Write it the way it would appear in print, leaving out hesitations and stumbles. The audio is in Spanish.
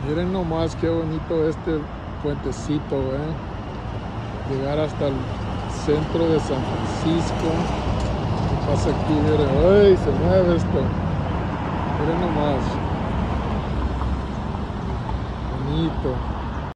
Miren nomás qué bonito este puentecito, llegar hasta el centro de San Francisco. ¿Qué pasa aquí? Miren, ¡ay! Se mueve esto. Miren nomás. Bonito.